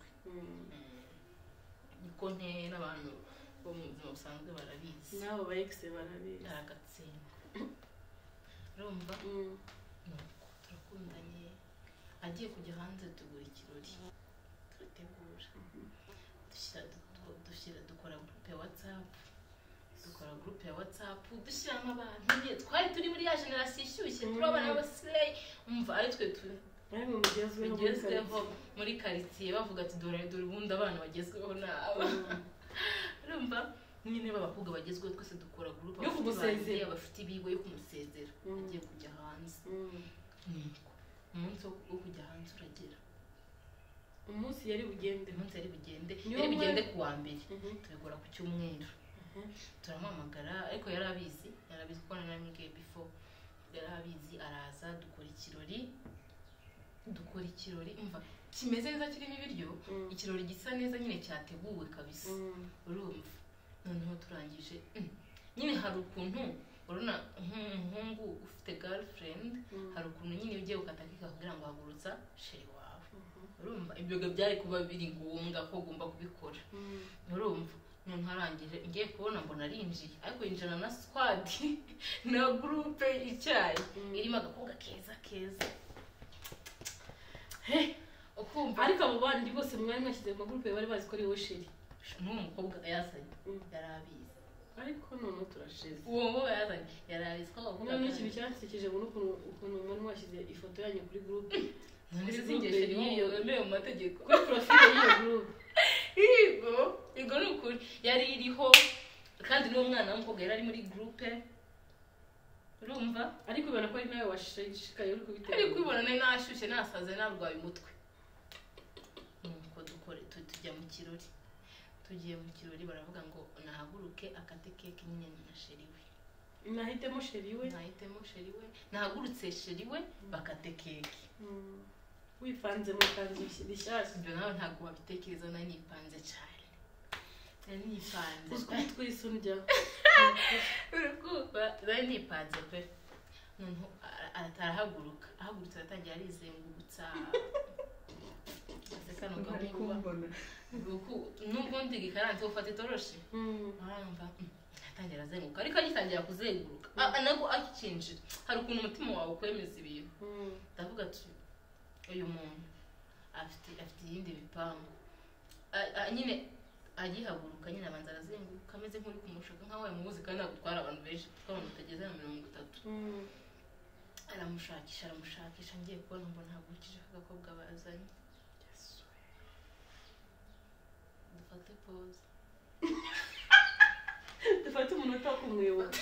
niko nteye n'abantu bo mu buzima busanzwe barabizi
nabo ba ex barabizi
aragatsinda urumva nuko turakundanye agiye kujya hanze tugura ikirori turategura dushyira dushyira dukora groupe ya WhatsApp dukora groupe ya WhatsApp dushyiramo abantu nyine twari turi muri ya generation ishyushye turabana b'abasirey umva ari twe tu
ari mu mugezweho
muri quartier bavuga ati dore dore ubundi abana bagezweho nabo urumva nyine babakobwa bagezweho twese dukora groupe
yo kumusezera
abafite ibigo yo kumusezera agiye kujya hanze umunsi wo kujya hanze uragera
umunsi yari bugende
umunsi yari bugende yari bugende ku wa mbere tubikora ku cyumweru turamuhamagara ariko yari abizi yari abizi ko nanamubwiye before yari abizi araza dukora ikirori dukora ikirori umva kimeze neza kirimo ibiryo ikirori gisa neza nyine cyateguwe kabisa urumva noneho turangije nyine hari ukuntu uruna nk'umuhungu ufite girlfriend hari ukuntu nyine ugiye ukatakika kugira ngo hagurutsa sheri wawe urumva ibyo byari kuba biri ngombwa ko ugomba kubikora urumva none harangije ngiye kubona mbona arinjiye ariko yinjira na squad na groupe icyayi irimo agakobwa keza keza he ukumva
ariko abo bandi bose mwari mwashyize mu groupe bari bazi ko ari wowe sheri
n'uwo mukobwa yazanye yarabizi
ariko none turashize
uwo ngo yazanye yarabizi ko
abakobwa none ikintu cyansekeje ngo n'ukuntu ukuntu mwari mwashyize ifoto yanyu kuri groupe
muri zingeshe niyo yemewe mu mategeko
kuri profile y'iyo groupe
Igo, igo nukuri yari iriho kandi n'uwo mwana w'umukobwa yari ari muri groupe urumva
ariko ubona ko ari nawe washishikaye uri kubitera
ari kwibona nayo nashyushye nasaze narwaye umutwe dukore tujya mu kirori tugiye mu kirori baravuga ngo nahaguruke akate keke nyine na sheriwe
nahitemo sheriwe
nahitemo sheriwe nahagurutse sheriwe bakate keke
wifanze mu kanzu bishyashya
ibyo nawe ntabwo wabitekereza nari nipanze cyane nari nipanze
uzwi twisundya
urukuba nari nipanze pe noneho arahaguruka ahagurutse aratangira arizengurutsa aseka no gahunda n'ubundi gikaranze ufata itoroshi aramba atangira azenguruka ariko agitangira kuzenguruka nabwo akicinjira hari ukuntu umutima wawe ukwemeza ibintu ndavuga ati uyu muntu afite afite yindi bipangu nyine agihaguruka nyine abanza arazenguruka ameze nk'uri kumushaka nkaho yamubuze kandi nagutwara abantu benshi tw'abantu batageze na mirongo itatu aramushakisha aramushakisha ngiye kubona mbona hagurukije agakobwa bazanye dufate pause
dufate umunota wo kumwibuka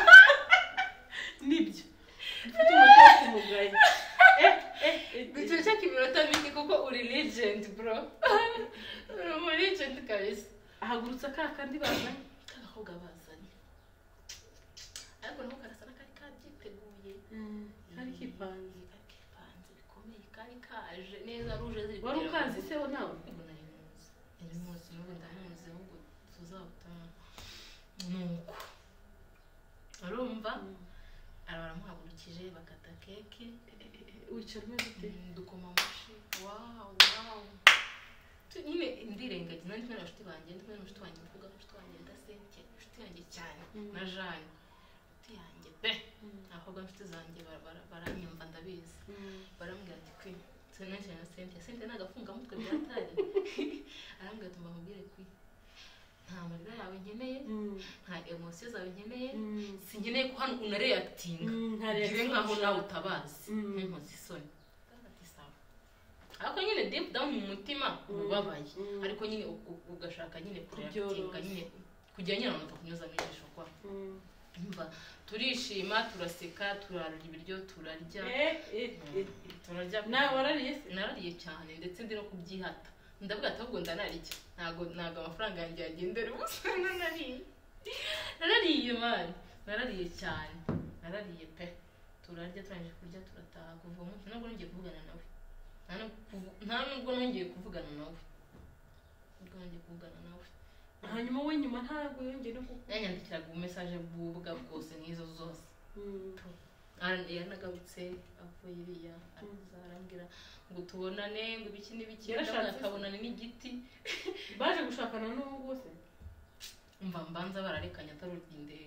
nibyo dufate umunota wo kumugaya
Bicho chaki iminota mike kuko uri legend bro uri umu legend kabisa
ahagurutsa ka kandi bazanye
kagakobwa bazanye ariko naho karasa n'akari kabyiteguye
kari kipanze
kari kipanze bikomeye kari kaje neza ruje ziri
wari ukazi se wo nawe
nari muzi nari muzi n'ubu ndamuzi ahubwo tuzabutana nuko urumva aramuhagurukije bakata keke
wicara umeze ute
dukoma amashi wawu wawu nyine ndirengagiza nandi kumwe n'abashuti banjye ndi kumwe n'umushuti wanjye mvuga n'umushuti wanjye ndasente inshuti yanjye cyane na Jane inshuti yanjye pe ahubwo inshuti zanjye baranyumva ndabizi barambwira ati kwi sinanje na sente sente nagafunga mutwe byatari arambwira ati mbamubwire kwi nta marira yawe nkeneye nta emotion zawe nkeneye sinkeneye ko hano unareactinga ngire nkaho nawe utabazi nkoze isoni ati sawa ariko nyine deep down mu mutima ubabaye ariko nyine ugashaka nyine kureactinga nyine kujya nyine abantu kunyuza mu ijisho kwa umva turishima turaseka turarya ibiryo turarya turarya
nawe warariye
narariye cyane ndetse ndi no kubyihata ndavuga ati ahubwo ndanariki ntago ntago amafaranga yanjye yagendera ubusa narariye narariye man narariye cyane narariye pe turarya turangije kurya turataha kuva umunsi ntabwo nongeye kuvugana nawe nta nubwo nongeye kuvugana nawe nubwo nongeye kuvugana nawe
hanyuma we nyuma ntabwo yongeye no kuko
yanyandikiraga ubumesaje bw'ubwa bwose n'izo zose yaranagarutse avuye iriya arambwira ngo tubonane ngo ibiki n'ibiki akabonana n'igiti
baje gushakana n'ubu bwose
umva mbanza bararekanye atarugindege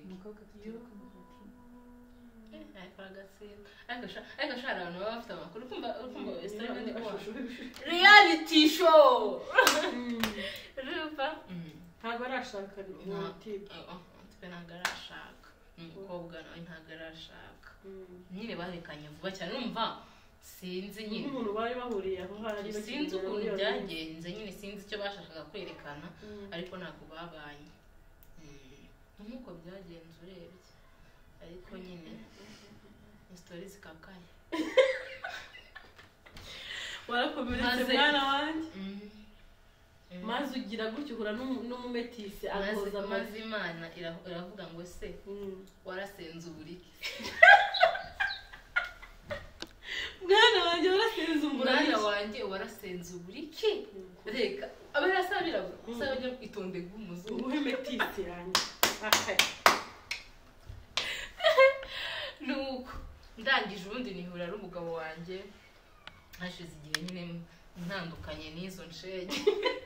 ariko ashara abantu baba bafite amakuru kumva kumva esitari reality show rupa
ntabwo arashaka n'umutipe
ntabwo arashaka umukobwa nawe ntabwo arashaka nyine barekanye vuba cyane numva sinzi nyine
umuntu bari bahuriye aho hari
sinzi ukuntu byagenze nyine sinzi icyo bashakaga kwerekana ariko ntabwo babaye nk'uko byagenze urebye ariko nyine stories zikakaye
warakomeretse mwana wanjye maze ugira gutyo uhura n'umumetisi akoza
amazi imana iravuga ngo se warasenze uburiki
mwana wanjye warasenze uburiki
mwana wanjye warasenze uburiki reka abarasabira usabye kwitonde bw'umuzungu
umumetisi yanjye
nuko ndangije ubundi nihura ari umugabo wanjye hashize igihe nyine ntandukanye n'izo nshege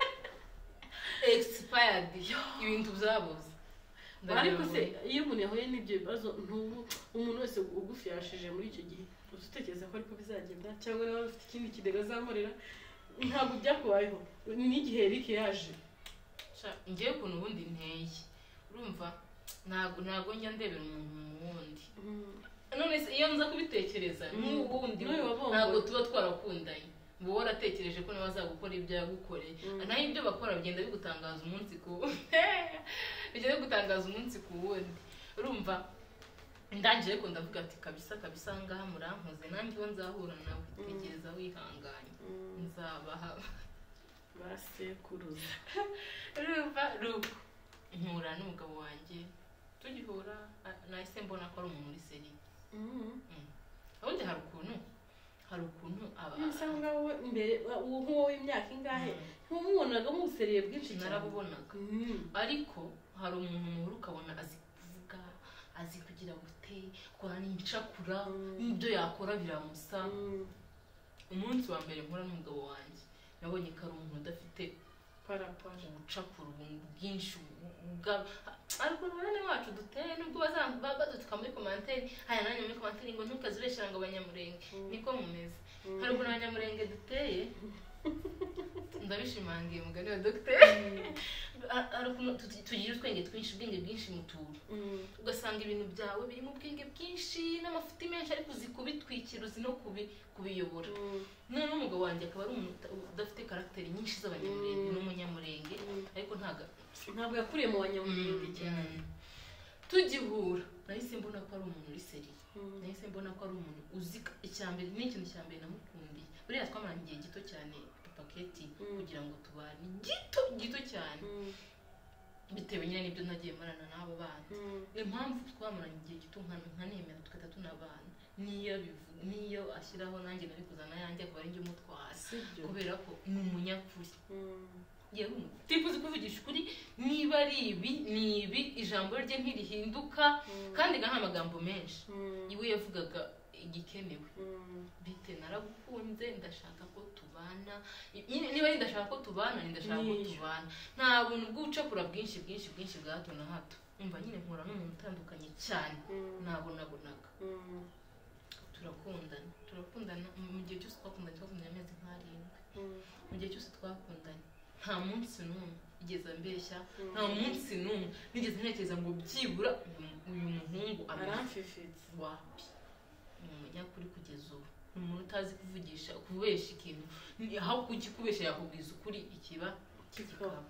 expired ibintu byabuze
ariko se iyo umuntu yahuye n'ibyo bibazo ntubu umuntu wese ugufi yashije muri icyo gihe utekereza ko ariko bizagenda cyangwa niba ufite ikindi kidega azamurira ntabwo byakubayeho n'igihe Eric yaje
ngiye kuntu ubundi nteye urumva ntabwo ntabwo njya ndebera umuntu mu wundi none se iyo nza kubitekereza n'ubundi ntabwo tuba twarakundanye ngo waratekereje ko nawe azagukora ibyo yagukoreye naho ibyo bakora bigenda bigutangaza umunsi ku bigenda bigutangaza umunsi ku wundi urumva ndangije ko ndavuga ati kabisa kabisa ngaha murankoze nanjye wo nzahura nawe tegereza wihanganye nzabaha
basekuruza
urumva ruko nkura n'umugabo wanjye tugihura nahise mbona ko ari umuntu uri seri ubundi hari ukuntu hari ukuntu aba
usanga wowe imbere nk'uwo w'imyaka ingahe nk'umubonaga museriye bwinshi cyane
narabubonaga ariko hari umuntu muhuru ukabona azi kuvuga azi kugira gute kurana incakura n'ibyo yakora biramusa umunsi wa mbere nkura n'umugabo wanjye nabonye ko ari umuntu udafite
parapara
ubucakura bwinshi ariko bane wacu duteye nubwo badutuka muri commentaire haya nanjye muri commentaire ngo ntukazibeshya ngo abanyamurenge niko mumeze hari ukuntu abanyamurenge duteye ndabishimangiye mugani wa docteur tugira utwenge twinshi ubwenge bwinshi mutura ugasanga ibintu byawe biri mu bwenge bwinshi n'amafuti menshi ariko uzi kubitwikira uzi no kubiyobora none n'umugabo wanjye akaba ari umuntu udafite karagiteri nyinshi z'abanyamurenge n'umunyamurenge ariko ntago
ntabwo yakuriye mu banyamurenge cyane
tugihura nahise mbona ko ari umuntu uri seri nahise mbona ko ari umuntu uzi icyambere n'ikintu cyambere namukundiye buriya twamaranye igihe gito cyane paketi kugira ngo tubane gito gito cyane bitewe nyine n'ibyo nagiye marana n'abo bana impamvu twamaranye igihe gito nkanemera tukata tunabana niyo niyo ashyiraho nanjye nari kuzana yanjye akaba ari njye umutwara kubera ko ni umunyakuri yewe tifuza kuvugisha ukuri niba ari ibi ni ibi ijambo rye ntirihinduka kandi nta magambo menshi iwe yavugaga igikenewe bite naragukunze ndashaka ko tubana niba ari ndashaka ko tubana ni ndashaka ko tubana nta buntu bw'ubucakura bwinshi bwinshi bwinshi bwa hato na hato umva nyine nkura n'umuntu utandukanye cyane nabonabonaga turakundana turakundana mu gihe cyose twakundanye twakundanye amezi nk'arindwi mu gihe cyose twakundanye nta munsi n'umwe igeze ambeshya nta munsi n'umwe nigeze ntekereza ngo byibura uyu muhungu
aramfifitse
wapi ni umunyakuri kugeza ubu ni umuntu utazi kuvugisha kubesha ikintu aho kukikubesha yakubwiza ukuri ikiba kikaba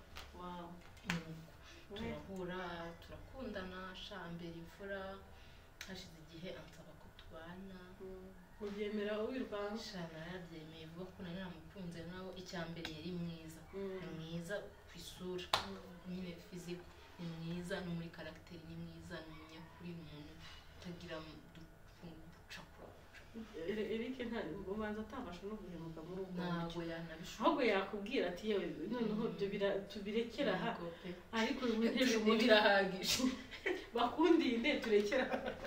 turahura turakundana shambere imfura hashize igihe ansaba ko tubana
ubyemera wirwanga
shana yarabyemeye vuba ko nari namukunze nawe icyambere yari mwiza ni mwiza ku isura nyine fiziko ni mwiza no muri karagiteri ni mwiza ni umunyakuri ni umuntu utagira ducakura
Eric nta ubanza atabasha no guhemuka muri ubwo
ntabwo yanabishobora
ahubwo yakubwira ati yewe noneho byo tubirekera aha ariko wintesha
umuntu birahagije
bakundinde turekera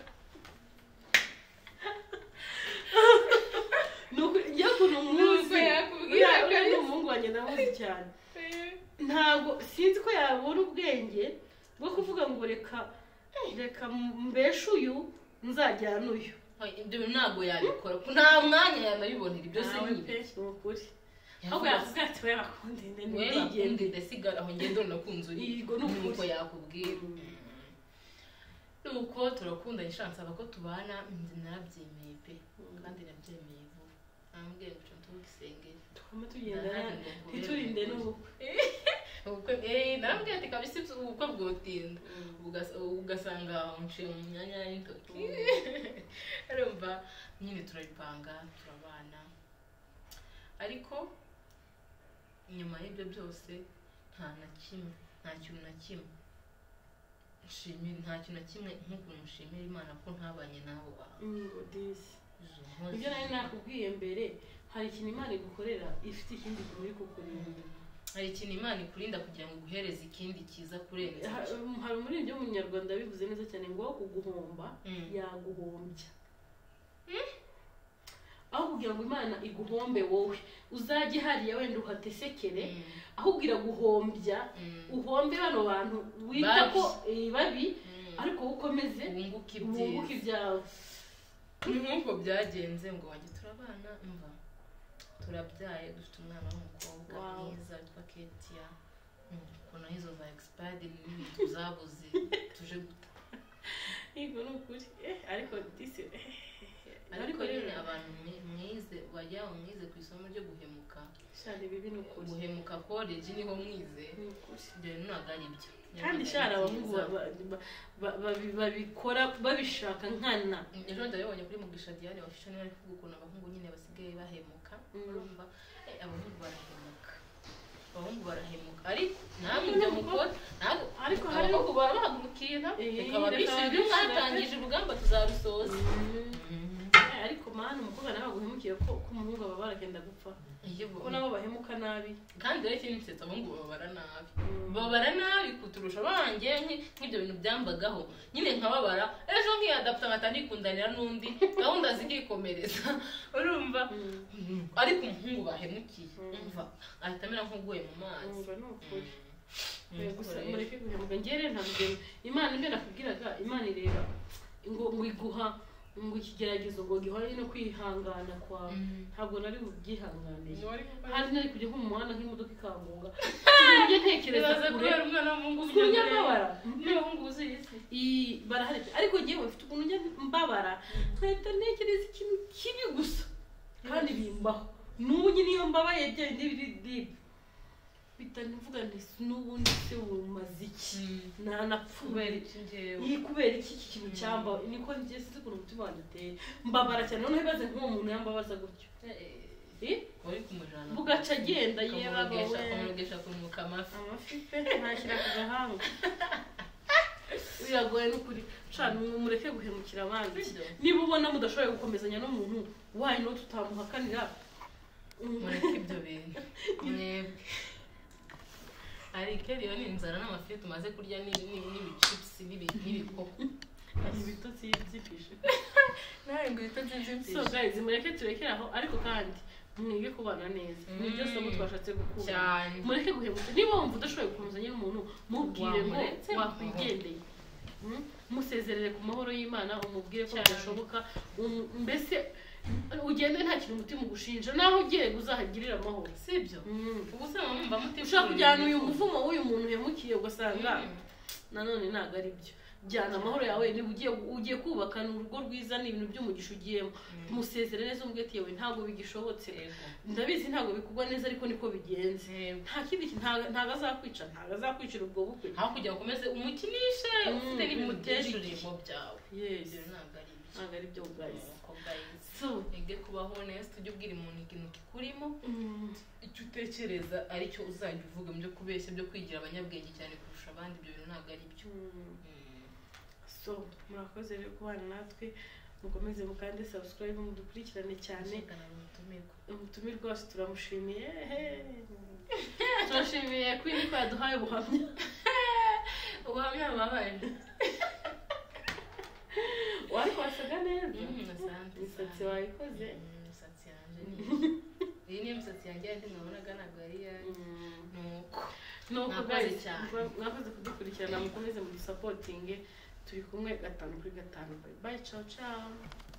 nuko yakuno umuzi
yakubwira
kandi umuhungu wanjye namuzi cyane ntabwo sinzi ko yabona ubwenge bwo kuvuga ngo reka reka mbeshe uyu nzajyana uyu
ibyo ntabwo yabikora nta mwanya yanabibonera ibyo se
ni ukuri ahubwo yavuga ati we bakundinde
ndigende sigara aho ngendo nakunze uri nuko yakubwira nuko turakundanye shansaba ko tubana narabyemeye pe kandi nabyemeye vuba nambwiye ngo cyo tugisengere
tukama tugendana ntiturinde n'ubukwe
ubukwe eh narambwiye ati kabisa ubukwe bwotinda ugasanga unciye mu myanya y'intoki arumva nyine turabipanga turabana ariko nyuma y'ibyo byose nta na kimwe nta kintu na kimwe nshimira nta kintu na kimwe nk'ukuntu nshimira Imana ko ntabanye nabo
ibyo nari nakubwiye mbere hari ikintu Imana igukorera ifite ikindi muri kukurinda
hari ikintu Imana ikurinda kugira ngo guhereze ikindi kiza kurenza
hari muri ibyo mu Nyarwanda bivuze neza cyane ngo kuguhomba yaguhombya aho kugira ngo Imana iguhombe wowe uzajye hariya wenda uhatesekere aho kugira guhombya uhombe bano bantu wita ko babi ariko ukomeze
ubunguke ibyawe nk'uko byagenze ngo wajye turabana mva turabyaye dufite umwana w'umukobwa mwiza witwa Ketia ukuntu izo za expired n'ibintu zabuze tuje guta
yego n'ukuri ariko disi
ariko rero abantu mwize bajya mwize ku isomo ryo guhemuka
cyane bibi n'ukuri
guhemuka college niho mwize rero nagari ibyo
kandi shara abahungu babikora babishaka nkana
ejo ndabibonye kuri Mugisha Diane wafisha niba ari kuvuga ukuntu abahungu nyine basigaye bahemuka urumva abahungu barahemuka abahungu barahemuka ariko namwe ibyo mukora ntabwo
ariko hari
abakobwa baba bahagurukiye nabo bikaba bishyizwe mwatangije urugamba tuzarusoza
ariko mana umukobwa nawe aguhemukiye ko umuhungu aba baragenda gupfa ko nabo bahemuka nabi
kandi rero ikindi nsetsa abahungu babara nabi babara nabi kuturusha banjye nk'ibyo bintu byambagaho nyine nkababara ejo nkiyadapta nkatanikundanira n'undi gahunda zikikomereza urumva ariko umuhungu bahemukiye umva ahita amera nk'uguye mu mazi
gusa mureke guhemuka ngere nta rugero imana ibyo nakubwiraga imana ireba ngo ngo iguha ngo ikigeragezo ngo gihore no kwihangana kwawe ntabwo nari bubyihanganiye hari nari kujya nko mu muhanda nk'imodoka ikambuga njye ntekereza kure
umwana w'umuhungu
mbabara
n'abahungu buzuye
isi barahari ariko ngewe mfite ukuntu njya mbabara nkahita ntekereza ikintu kibi gusa kandi bimbaho n'ubu nyine iyo mbabaye byari biri deep bitanivuga nti n'ubundi se wumaze iki nanapfubera iki ngewe iyi kubera iki iki kintu cyamba niko njye sinzi ukuntu umutima wanjye uteye mbabara cyane noneho ibaze nk'uwo muntu yambabaza gutyo
wari kumujana
bugaca agenda yewe
akamurogesha kumuka amafi
amafi pe ntashyira ku gahanga biragoye n'ukuri cana mureke guhemukira abandi niba ubona mudashoboye gukomezanya n'umuntu wayi no tutamuhakanira
mureke ibyo bintu mwebwe ariko rero ni inzara n'amafi tumaze kurya n'ibichips n'ibikoko
ibitotsi by'ifishe
nawe ngo ibitotsi by'ifishe
so guys mureke turekere aho ariko kandi mwige kubana neza ni byo somo twashatse gukura mureke guhemuka niba wumva udashoboye gukomezanya n'umuntu mubwire ngo wakwigendeye musezerere ku mahoro y'Imana umubwire ko bidashoboka mbese ugende nta kintu umutima ugushinja naho ugiye uzahagirira amahoro
sibyo ubuse mumva mutima
ushaka kujyana uyu muvumo w'uyu muntu yamukiye ugasanga nanone ntago ari byo jyana amahoro yawe niba ugiye ugiye kubakana urugo rwiza n'ibintu by'umugisha ugiyemo musezere neza umubwire ati yewe ntago bigishobotse ndabizi ntago bikugwa neza ariko niko bigenze nta kindi ntago azakwica ntago azakwicira ubwo bukwe
aho kugira ngo ukomeze umukinishe ufite n'ibimuteshurimo byawe
yes
ntago ari
ntago ari byo guys
so ige kubaho neza tujye ubwira umuntu ikintu kikurimo icyo utekereza aricyo uzajya uvuga mu byo kubeshya byo kwigira abanyabwenge cyane kurusha abandi ibyo bintu ntago ari byo
so murakoze rero kubana natwe mukomeze mukande subscribe mudukurikirane cyane umutumirwa wose turamushimiye turashimiye kwini ko yaduhaye ubuhamya
ubuhamya bubabaye
wari wasaga neza imisatsi wayikoze
imisatsi yanjye iyi ni imisatsi yanjye yandi mwabonaga ntabwo ari yanjye nuko
nuko guys mwakoze kudukurikirana mukomeze mudusapotinge turi kumwe gatanu kuri gatanu bye bye ciao ciao